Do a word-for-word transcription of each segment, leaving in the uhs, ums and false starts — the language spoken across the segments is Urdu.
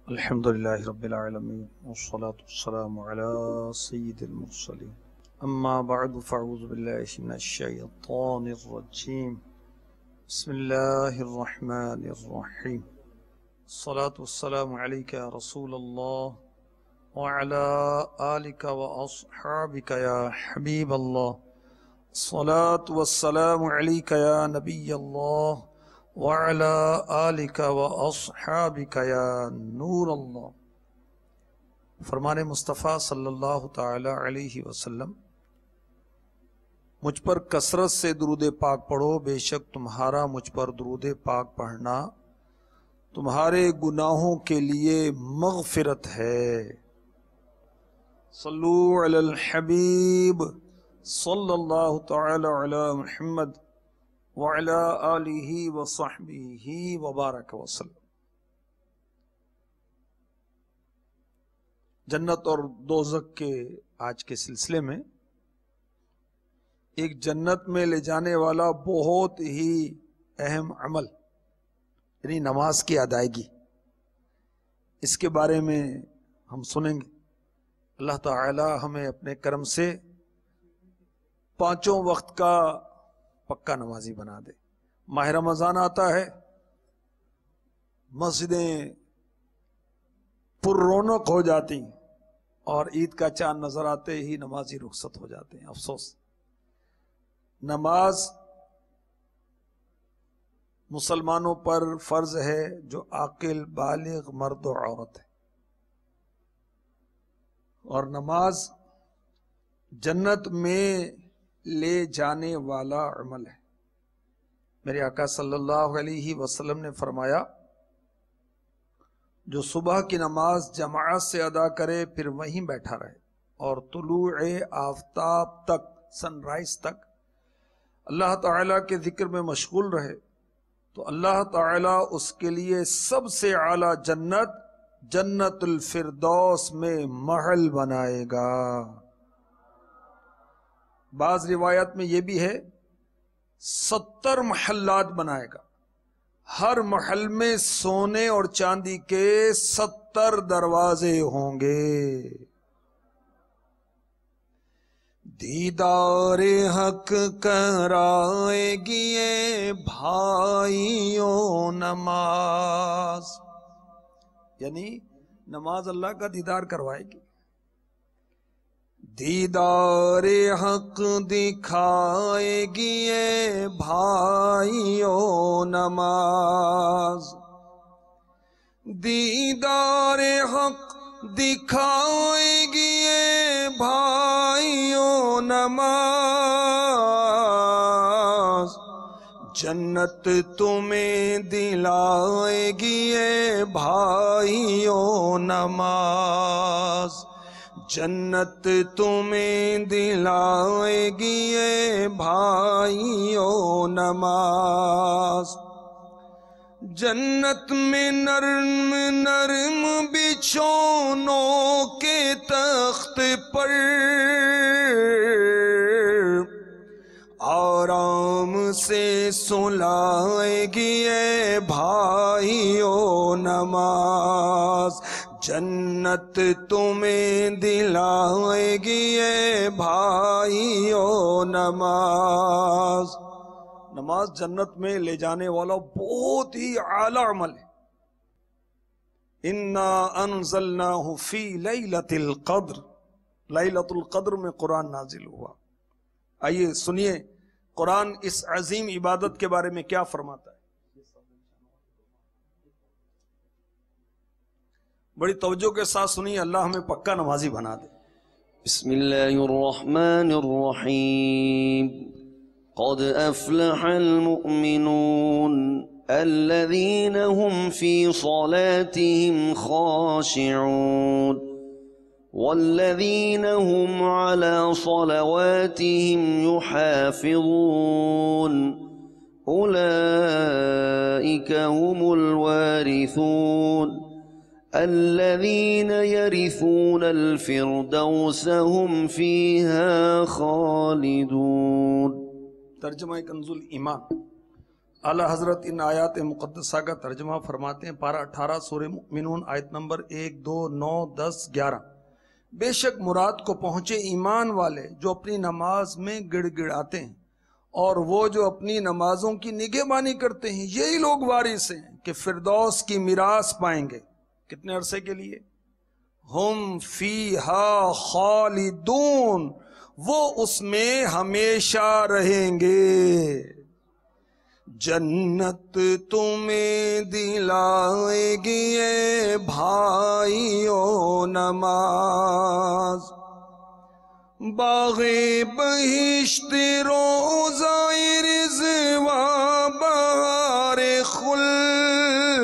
الحمد للہ رب العالمین والصلاة والسلام علی سید المرسلین اما بعد فاعوذ باللہ من الشیطان الرجیم بسم اللہ الرحمن الرحیم الصلاة والسلام علیک یا رسول اللہ وعلی آلک واصحابک یا حبیب اللہ الصلاة والسلام علیک یا نبی اللہ وعلى آلك وأصحابك یا نور اللہ۔ فرمان مصطفیٰ صلی اللہ تعالی علیہ وسلم، مجھ پر کثرت سے درود پاک پڑھو، بے شک تمہارا مجھ پر درود پاک پڑھنا تمہارے گناہوں کے لیے مغفرت ہے۔ صلو علی الحبیب صلی اللہ تعالی علی محمد وعلى آلہ وصحبہ وبارک وسلم۔ جنت اور دوزخ کے آج کے سلسلے میں ایک جنت میں لے جانے والا بہت ہی اہم عمل یعنی نماز کی ادائیگی، اس کے بارے میں ہم سنیں گے۔ اللہ تعالی ہمیں اپنے کرم سے پانچوں وقت کا پکا نمازی بنا دے۔ ماہ رمضان آتا ہے، مسجدیں پر رونق ہو جاتی اور عید کا چاند نظر آتے ہی نمازی رخصت ہو جاتے ہیں۔ افسوس، نماز مسلمانوں پر فرض ہے جو عاقل بالغ مرد و عورت ہے، اور نماز جنت میں لے جانے والا عمل ہے۔ میرے آقا صلی اللہ علیہ وسلم نے فرمایا، جو صبح کی نماز جماعت سے ادا کرے پھر وہیں بیٹھا رہے اور طلوع آفتاب تک، سن رائز تک اللہ تعالیٰ کے ذکر میں مشغول رہے تو اللہ تعالیٰ اس کے لیے سب سے اعلیٰ جنت جنت الفردوس میں محل بنائے گا۔ بعض روایت میں یہ بھی ہے ستر محلات بنائے گا، ہر محل میں سونے اور چاندی کے ستر دروازے ہوں گے۔ دیدار حق کرائے گی اے بھائیوں نماز، یعنی نماز اللہ کا دیدار کروائے گی۔ دیدار حق دکھائے گی اے بھائیوں نماز، دیدار حق دکھائے گی اے بھائیوں نماز، جنت تمہیں دلائے گی اے بھائیوں نماز، جنت تمہیں دلائے گی اے بھائیوں نماز۔ جنت میں نرم نرم بچھونوں کے تخت پر آرام سے سلائے گی اے بھائیوں نماز، جنت تمہیں دلائے گی اے بھائیوں نماز۔ نماز جنت میں لے جانے والا بہت ہی اعلیٰ عمل ہے۔ انا انزلناہ فی لیلۃ القدر، لیلۃ القدر میں قرآن نازل ہوا۔ آئیے سنیے قرآن اس عظیم عبادت کے بارے میں کیا فرماتا ہے۔ بڑی توجہ کے ساتھ سنیے، اللہ ہمیں پکا نمازی بنا دے۔ بسم اللہ الرحمن الرحیم۔ قد افلح المؤمنون الذین هم فی صلاتهم خاشعون والذین هم على صلواتهم يحافظون اولئک هم الوارثون الذین یرثون الفردوس هم فیہا خالدون۔ ترجمہ کنز الایمان، اعلیٰ حضرت ان آیات مقدسہ کا ترجمہ فرماتے ہیں، پارہ اٹھارہ سورہ مومنون آیت نمبر ایک دو نو دس گیارہ، بے شک مراد کو پہنچے ایمان والے جو اپنی نماز میں گڑ گڑاتے ہیں اور وہ جو اپنی نمازوں کی نگہبانی کرتے ہیں، یہی لوگ وارث ہیں کہ فردوس کی میراث پائیں گے۔ کتنے عرصے کے لیے؟ ہم فیہا خالدون، وہ اس میں ہمیشہ رہیں گے۔ جنت تمہیں دلائے گی اے بھائیو نماز، باغ بہشت روضہ رضوان بہار خلد،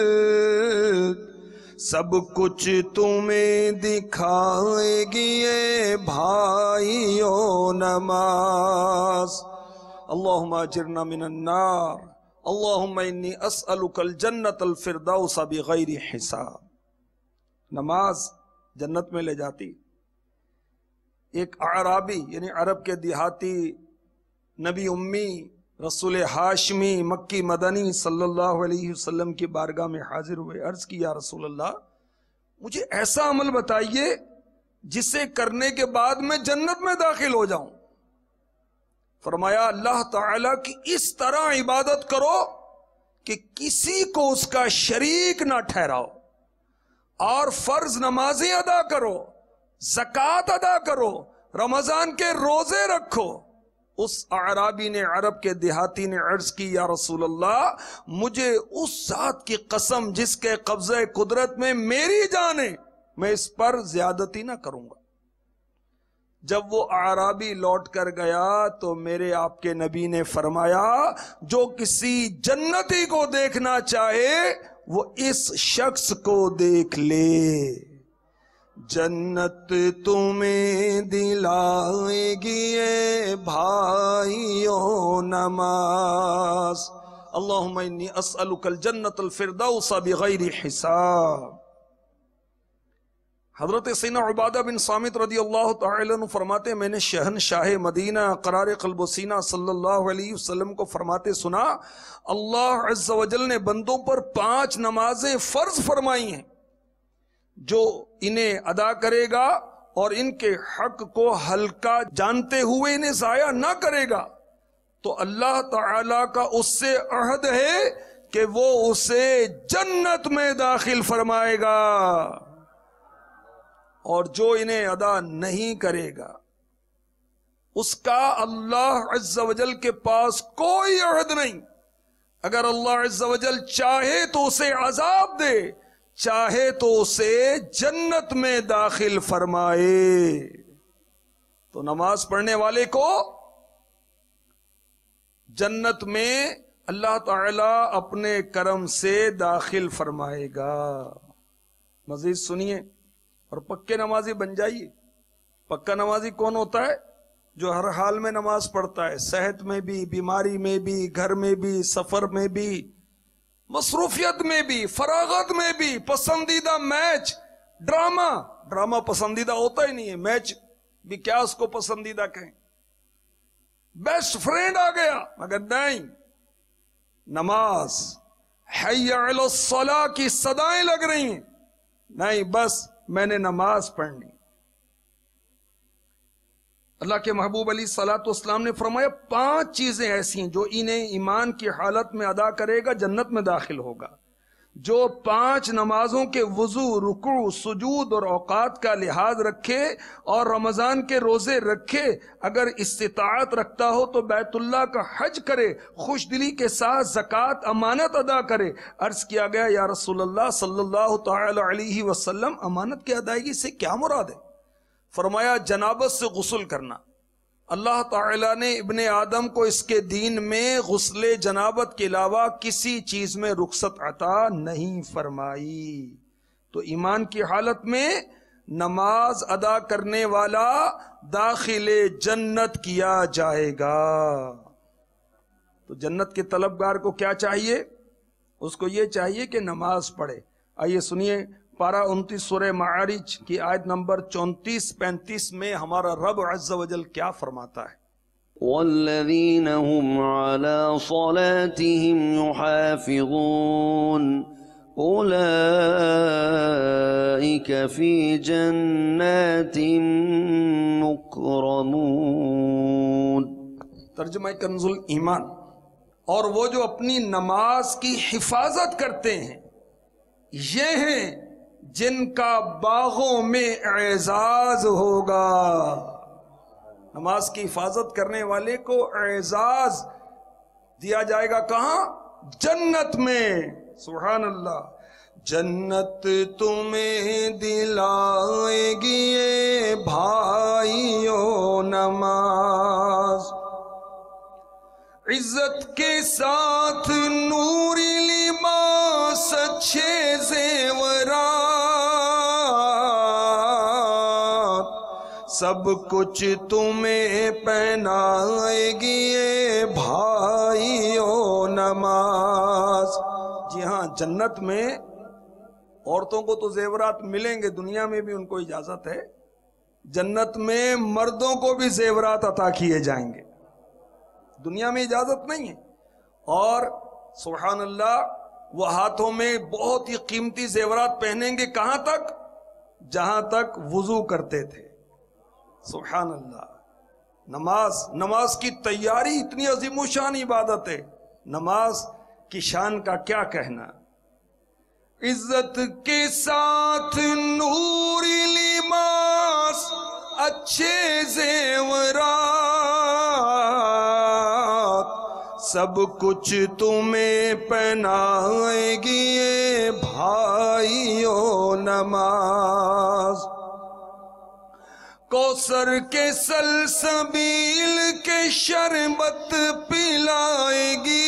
سب کچھ تمہیں دکھائے گی اے بھائیو نماز۔ اللہم اجرنا من النار، اللہم انی اسألک الجنت الفردوس بغیر حساب۔ نماز جنت میں لے جاتی۔ ایک اعرابی یعنی عرب کے دیہاتی، نبی امی، رسول ہاشمی مکی مدنی صلی اللہ علیہ وسلم کی بارگاہ میں حاضر ہوئے، عرض کی یا رسول اللہ مجھے ایسا عمل بتائیے جسے کرنے کے بعد میں جنت میں داخل ہو جاؤں۔ فرمایا اللہ تعالیٰ کی اس طرح عبادت کرو کہ کسی کو اس کا شریک نہ ٹھہراؤ، اور فرض نمازیں ادا کرو، زکوٰۃ ادا کرو، رمضان کے روزے رکھو۔ اس اعرابی نے، عرب کے دیہاتی نے عرض کی یا رسول اللہ مجھے اس ذات کی قسم جس کے قبضہ قدرت میں میری جان ہے، میں اس پر زیادتی نہ کروں گا۔ جب وہ اعرابی لوٹ کر گیا تو میرے آپ کے نبی نے فرمایا جو کسی جنتی کو دیکھنا چاہے وہ اس شخص کو دیکھ لے۔ جنت تمہیں دلائے گی اے بھائیو نماز، اللہم انی اسألک الجنت الفردوس بغیر حساب۔ حضرت سیدنا عبادہ بن صامت رضی اللہ تعالی عنہ فرماتے ہیں میں نے شہنشاہ مدینہ قرار قلب و سینہ صلی اللہ علیہ وسلم کو فرماتے سنا اللہ عز و جل نے بندوں پر پانچ نمازیں فرض فرمائی ہیں، جو انہیں ادا کرے گا اور ان کے حق کو ہلکا جانتے ہوئے انہیں ضائع نہ کرے گا تو اللہ تعالی کا اس سے عہد ہے کہ وہ اسے جنت میں داخل فرمائے گا، اور جو انہیں ادا نہیں کرے گا اس کا اللہ عز و جل کے پاس کوئی عہد نہیں۔ اگر اللہ عز و جل چاہے تو اسے عذاب دے، چاہے تو اسے جنت میں داخل فرمائے۔ تو نماز پڑھنے والے کو جنت میں اللہ تعالی اپنے کرم سے داخل فرمائے گا۔ مزید سنیے اور پکے نمازی بن جائیے۔ پکا نمازی کون ہوتا ہے؟ جو ہر حال میں نماز پڑھتا ہے، صحت میں بھی، بیماری میں بھی، گھر میں بھی، سفر میں بھی، مصروفیت میں بھی، فراغت میں بھی۔ پسندیدہ میچ، ڈرامہ ڈرامہ پسندیدہ ہوتا ہی نہیں ہے، میچ بھی کیا اس کو پسندیدہ کہیں۔ بیسٹ فرینڈ آ گیا، مگر نہیں، نماز حی علی الصلاۃ کی صدائیں لگ رہی ہیں، نہیں بس میں نے نماز پڑھنی۔ اللہ کے محبوب علیہ الصلوۃ والسلام نے فرمایا پانچ چیزیں ایسی ہیں جو انہیں ایمان کی حالت میں ادا کرے گا جنت میں داخل ہوگا۔ جو پانچ نمازوں کے وضو، رکوع، سجود اور اوقات کا لحاظ رکھے اور رمضان کے روزے رکھے، اگر استطاعت رکھتا ہو تو بیت اللہ کا حج کرے، خوش دلی کے ساتھ زکوٰۃ امانت ادا کرے۔ عرض کیا گیا یا رسول اللہ صلی اللہ تعالی علیہ وسلم امانت کی ادائیگی سے کیا مراد ہے؟ فرمایا جنابت سے غسل کرنا۔ اللہ تعالیٰ نے ابن آدم کو اس کے دین میں غسل جنابت کے علاوہ کسی چیز میں رخصت عطا نہیں فرمائی۔ تو ایمان کی حالت میں نماز ادا کرنے والا داخل جنت کیا جائے گا۔ تو جنت کے طلبگار کو کیا چاہیے؟ اس کو یہ چاہیے کہ نماز پڑھے۔ آئیے سنیے پارہ انتیس سورہ معارج کی آیت نمبر چونتیس پینتیس میں ہمارا رب عز و جل کیا فرماتا ہے۔ والذين هم على صلاتهم يحافظون أولئك في جنات مكرمون۔ ترجمہ کنز الایمان۔ اور وہ جو اپنی نماز کی حفاظت کرتے ہیں یہ ہیں جن کا باغوں میں اعزاز ہوگا۔ نماز کی حفاظت کرنے والے کو اعزاز دیا جائے گا کہاں؟ جنت میں۔ سبحان اللہ۔ جنت تمہیں دلائے گی اے بھائیو نماز، عزت کے ساتھ نوری لباس اچھے زیورات، سب کچھ تمہیں پہنائے گی اے بھائیو نماز۔ جی ہاں، جنت میں عورتوں کو تو زیورات ملیں گے، دنیا میں بھی ان کو اجازت ہے۔ جنت میں مردوں کو بھی زیورات عطا کیے جائیں گے، دنیا میں اجازت نہیں ہے۔ اور سبحان اللہ، وہ ہاتھوں میں بہت ہی قیمتی زیورات پہنیں گے، کہاں تک؟ جہاں تک وضو کرتے تھے۔ سبحان اللہ۔ نماز نماز کی تیاری اتنی عظیم و شان عبادت ہے، نماز کی شان کا کیا کہنا۔ عزت کے ساتھ نوری لباس اچھے زیورات، سب کچھ تمہیں پہنائے گی اے بھائیو نماز۔ کوثر کے سلسبیل کے شربت پلائے گی،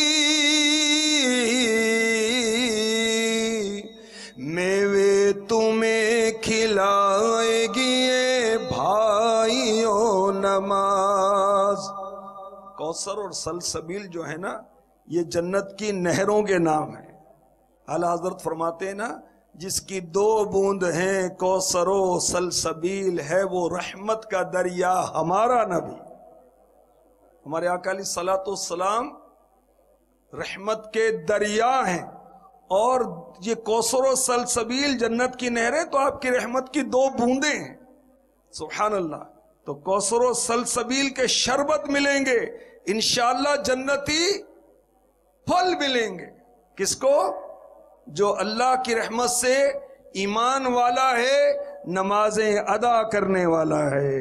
میوے تمہیں کھلائے گی اے بھائیو نماز۔ کوثر اور سلسبیل جو ہے نا، یہ جنت کی نہروں کے نام ہیں۔ اعلیٰ حضرت فرماتے ہیں نا، جس کی دو بوند ہیں کوثر و سلسبیل، ہے وہ رحمت کا دریا ہمارا نبی۔ ہمارے آقا علیہ الصلوۃ والسلام رحمت کے دریا ہیں، اور یہ کوثر و سلسبیل جنت کی نہریں تو آپ کی رحمت کی دو بوندیں ہیں۔ سبحان اللہ۔ تو کوثر و سلسبیل کے شربت ملیں گے، انشاءاللہ جنتی پھل ملیں گے۔ کس کو؟ جو اللہ کی رحمت سے ایمان والا ہے، نمازیں ادا کرنے والا ہے۔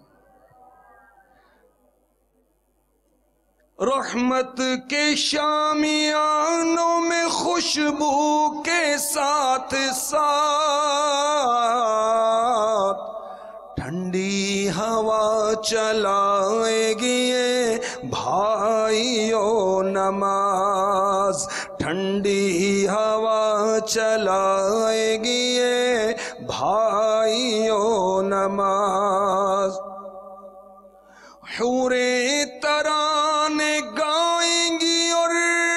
رحمت کے شامیانوں میں خوشبو کے ساتھ ساتھ ٹھنڈی ہوا چلائے گی اے بھائیو نماز، ٹھنڈی ہوا چلائے گی اے بھائیو نماز۔ حوریں ترانے گائیں گی اور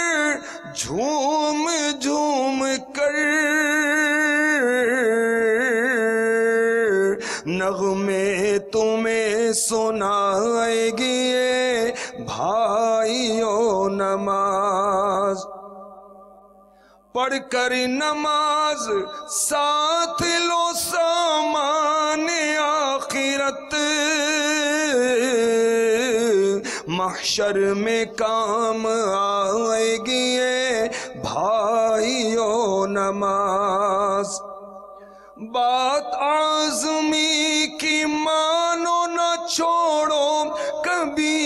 جھوم جھوم کر نغمے تمہیں سنائے گی اے بھائیو نماز۔ پڑھ کر نماز ساتھ لو سامان آخرت، محشر میں کام آئے گی اے بھائیو نماز۔ بات آزمی کی مانو نہ چھوڑو کبھی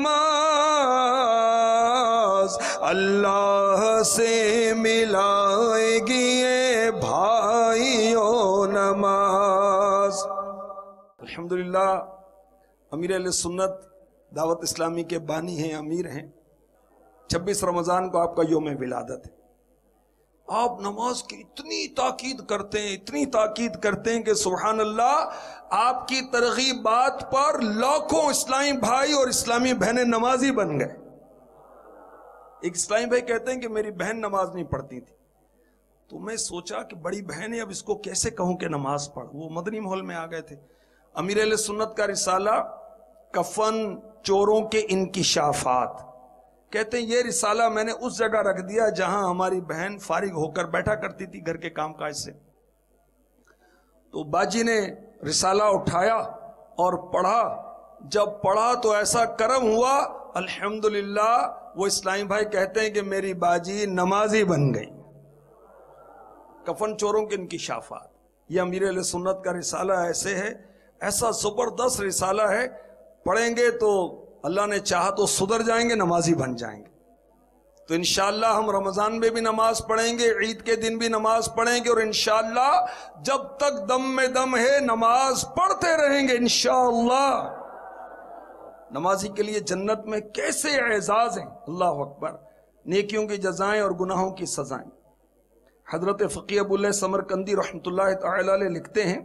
نماز، اللہ سے ملائے گی اے بھائیو نماز۔ الحمدللہ، امیر اہل سنت دعوت اسلامی کے بانی ہیں، امیر ہیں۔ چھبیس رمضان کو آپ کا یوم ولادت ہے۔ آپ نماز کی اتنی تاکید کرتے ہیں، اتنی تاکید کرتے ہیں کہ سبحان اللہ، آپ کی ترغیبات پر لاکھوں اسلامی بھائی اور اسلامی بہنیں نمازی بن گئے۔ ایک اسلامی بھائی کہتے ہیں کہ میری بہن نماز نہیں پڑھتی تھی، تو میں سوچا کہ بڑی بہن ہے، اب اس کو کیسے کہوں کہ نماز پڑھ۔ وہ مدنی ماحول میں آ گئے تھے۔ امیر اہل سنت کا رسالہ کفن چوروں کے انکشافات. کہتے ہیں یہ رسالہ میں نے اس جگہ رکھ دیا جہاں ہماری بہن فارغ ہو کر بیٹھا کرتی تھی گھر کے کام کاج سے. تو باجی نے رسالہ اٹھایا اور پڑھا. جب پڑھا تو ایسا کرم ہوا الحمدللہ. وہ اسلامی بھائی کہتے ہیں کہ میری باجی نمازی بن گئی. کفن چوروں کے انکشافات یہ امیر اہل سنت کا رسالہ ایسے ہے, ایسا زبردست رسالہ ہے. پڑھیں گے تو اللہ نے چاہا تو سدھر جائیں گے, نمازی بن جائیں گے. تو انشاءاللہ ہم رمضان میں بھی نماز پڑھیں گے, عید کے دن بھی نماز پڑھیں گے, اور انشاءاللہ جب تک دم میں دم ہے نماز پڑھتے رہیں گے انشاءاللہ. نمازی کے لیے جنت میں کیسے اعزاز ہیں, اللہ اکبر. نیکیوں کی جزائیں اور گناہوں کی سزائیں. حضرت فقی ابو اللہ سمرقندی رحمۃ اللہ تعالی علیہ لکھتے ہیں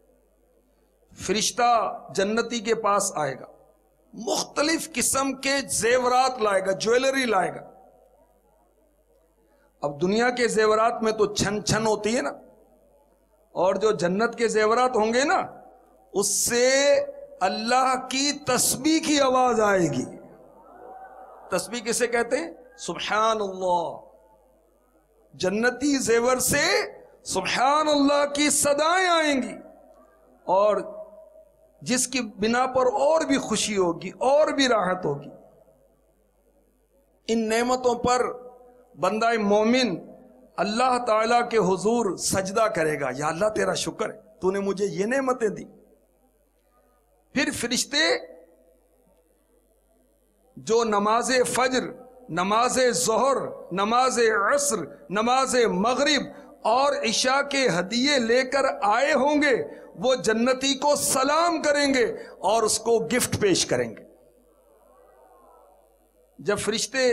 فرشتہ جنتی کے پاس آئے گا, مختلف قسم کے زیورات لائے گا, جویلری لائے گا. اب دنیا کے زیورات میں تو چھن چھن ہوتی ہے نا, اور جو جنت کے زیورات ہوں گے نا اس سے اللہ کی تسبیح کی آواز آئے گی. تسبیح کسے کہتے ہیں؟ سبحان اللہ. جنتی زیور سے سبحان اللہ کی صدائیں آئیں گی, اور جس کی بنا پر اور بھی خوشی ہوگی, اور بھی راحت ہوگی. ان نعمتوں پر بندہ مومن اللہ تعالیٰ کے حضور سجدہ کرے گا, یا اللہ تیرا شکر ہے تو نے مجھے یہ نعمتیں دی. پھر فرشتے جو نماز فجر, نماز ظہر, نماز عصر, نماز مغرب اور عشاء کے ہدیے لے کر آئے ہوں گے, وہ جنتی کو سلام کریں گے اور اس کو گفٹ پیش کریں گے. جب فرشتے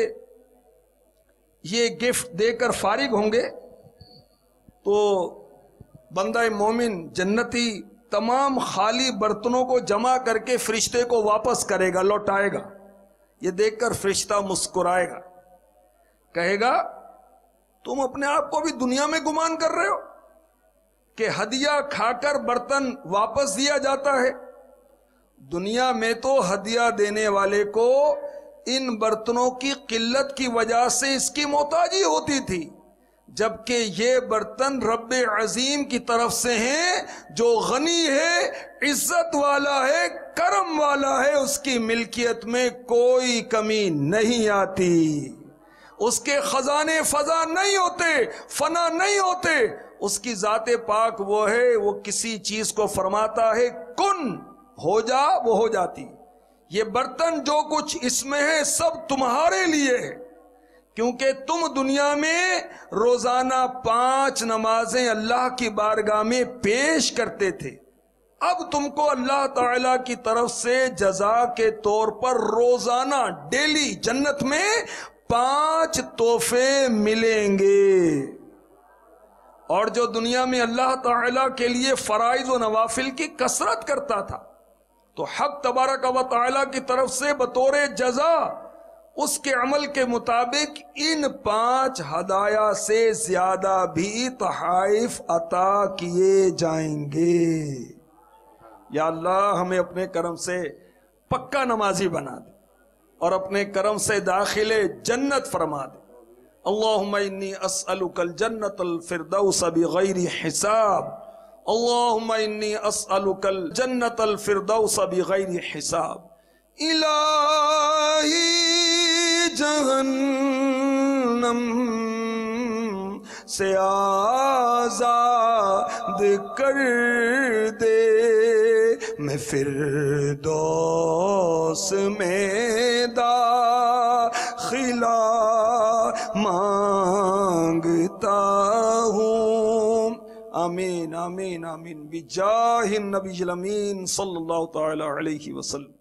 یہ گفٹ دے کر فارغ ہوں گے تو بندہ مومن جنتی تمام خالی برتنوں کو جمع کر کے فرشتے کو واپس کرے گا, لوٹائے گا. یہ دیکھ کر فرشتہ مسکرائے گا, کہے گا تم اپنے آپ کو بھی دنیا میں گمان کر رہے ہو کہ ہدیہ کھا کر برتن واپس دیا جاتا ہے. دنیا میں تو ہدیہ دینے والے کو ان برتنوں کی قلت کی وجہ سے اس کی محتاجی ہوتی تھی, جبکہ یہ برتن رب عظیم کی طرف سے ہیں جو غنی ہے, عزت والا ہے, کرم والا ہے. اس کی ملکیت میں کوئی کمی نہیں آتی, اس کے خزانے فضا نہیں ہوتے, فنا نہیں ہوتے. اس کی ذات پاک وہ ہے, وہ کسی چیز کو فرماتا ہے کن ہو جا, وہ ہو جاتی. یہ برتن جو کچھ اس میں ہے سب تمہارے لیے ہے, کیونکہ تم دنیا میں روزانہ پانچ نمازیں اللہ کی بارگاہ میں پیش کرتے تھے. اب تم کو اللہ تعالی کی طرف سے جزا کے طور پر روزانہ ڈیلی جنت میں پانچ تحفے ملیں گے. اور جو دنیا میں اللہ تعالی کے لیے فرائض و نوافل کی کثرت کرتا تھا تو حق تبارک و تعالی کی طرف سے بطور جزا اس کے عمل کے مطابق ان پانچ ہدایا سے زیادہ بھی تحائف عطا کیے جائیں گے. یا اللہ ہمیں اپنے کرم سے پکا نمازی بنا دے اور اپنے کرم سے داخل جنت فرما دے. اللہم انی اسألک الجنت الفردوس بغیر حساب. اللہم انی اسألک الجنت الفردوس بغیر حساب. الہی جہنم سے آزاد کر دے, میں فردوس میں داخلہ مانگتا ہوں. آمین آمین آمین بجاہ النبی الامین صلی اللہ تعالی علیہ وسلم.